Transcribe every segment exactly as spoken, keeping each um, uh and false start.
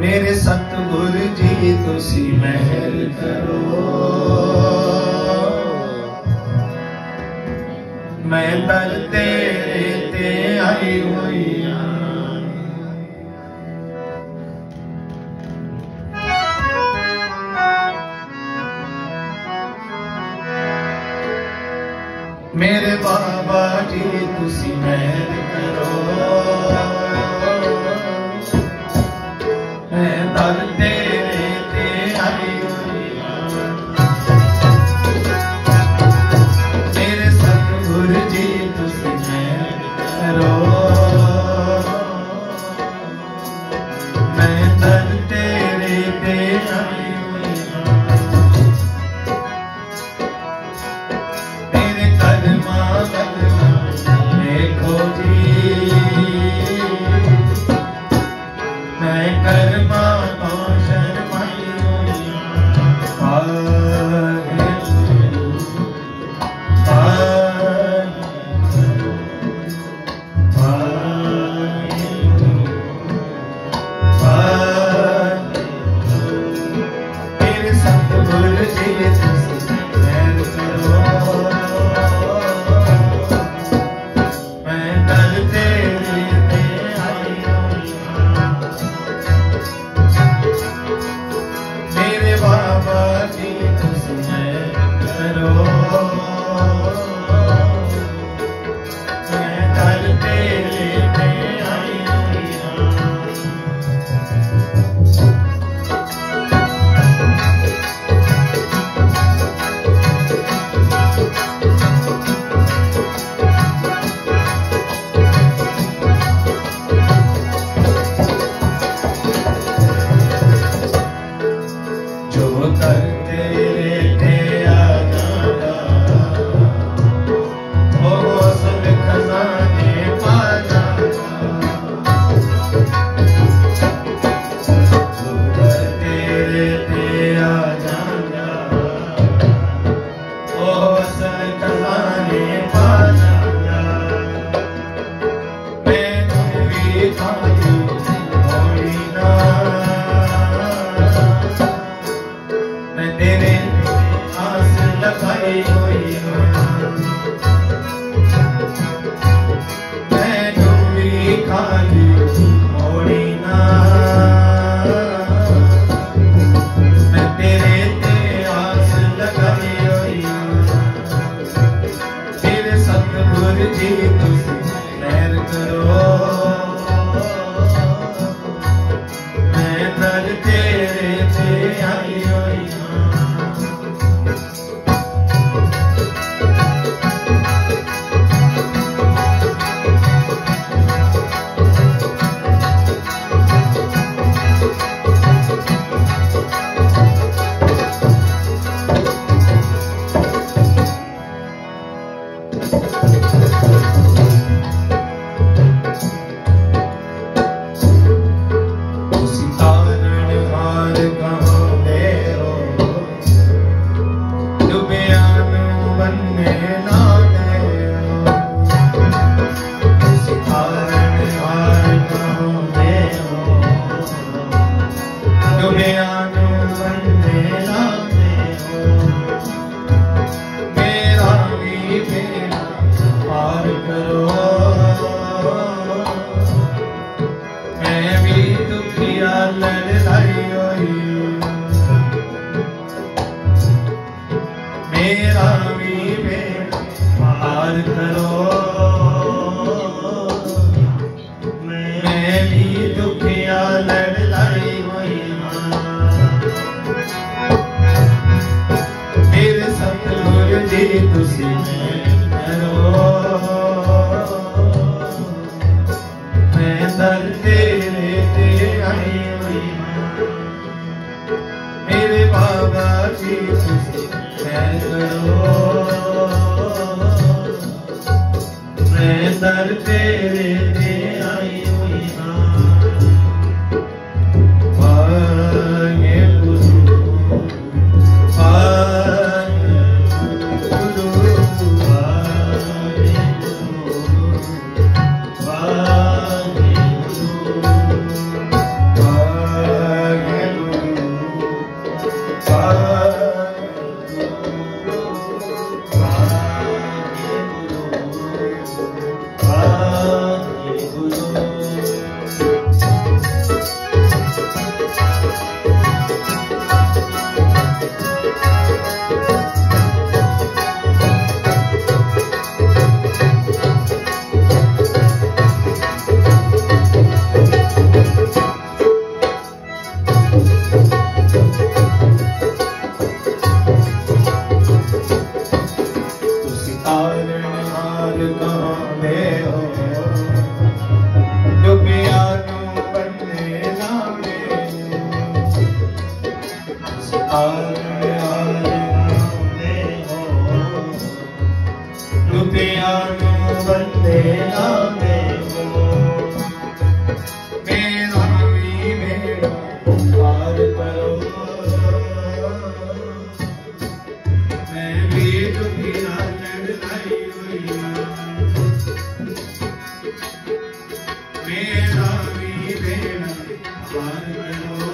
मेरे सतगुर जी तुसी महर करो, मैं दर तेरे ते आई हुई मेरे बाबा जी तुसी महर करो, मैं दर तेरे ते आई हुई मेरे सतगुर जी तुसी महर करो, मैं दर तेरे ते आई हुई तेरे कदमा देखो जी, मैं कर्मा तो शर्माई हुई तेरे सतगुर जी तुसी महर करो, मैं दर तेरे ते आई हुई मेरे बाबा जी तुसी महर करो, मैं दर तेरे ते आई हुई जो कर तेरे ते आ जाना, वो सब खजाने पा जाना, जो कर तेरे ते आ जाना, वो सब खजाने पा जाना, मैं तुम भी खाती थोड़ी ना, मैं तेरे आस लगाई हुई हूँ, मैं डूबी खाली मोड़ी ना, मैं तेरे ते आस लगाई हुई हूँ तेरे सतगुर जी तुसी महर करो, मैं दर तेरे ते आई हुई तुसी तारणहार कहाँ दे हो, डुबिया नूं बन्ने ना दे हो, तुसी तारणहार कहाँ दे हो, डुबिया नूं बन्ने ना दे हो, मेरा भी बेड़ा पार करो, मैं भी दुखिया लड़ाई हुई मेरा भी बेड़ा पार करो, मैं भी दुखिया लड़ाई हुई मेरे सतगुर जी तुसी महर करो, मैं दर तेरे ते आई हुई मेरे बाबा जी तुसी महर करो, मैं दर तेरे ते आई हुई वाहे गुरु वाहे गुरु वाहे गुरु वाहे गुरु वाहे मेरा भी बेड़ा पार करो।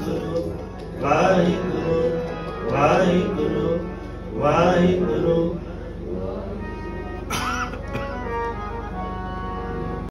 वाहिगुरु वाहिगुरु वाहिगुरु